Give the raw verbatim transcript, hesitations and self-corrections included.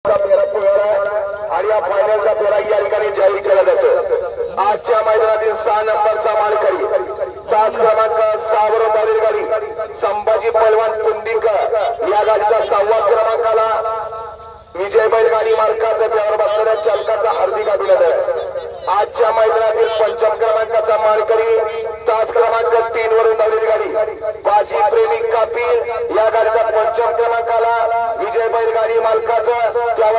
चा फेरा पुढारा आणि या फायनलचा फेरा या ठिकाणी जाहीर केला जातो। आजच्या मैदानातील सहा नंबरचा मानकरी तास क्रमांक सहा वरून धावलेली गाडी संभाजी पैलवान पुंडिकर या गाडीचा सहावा क्रमांकाला विजय बैलगाडी मार्काचा त्यावर बसलेल्या चालकाचा हार्दिक अभिनंदन। आजच्या मैदानातील पंचम क्रमांकाचा मानकरी तास क्रमांक तीन वरून धावलेली गाडी बाजी प्रेमी कापील या गाडीचा पंचम क्रमांकाला विजय बैलगाडी मालकाचा त्यावर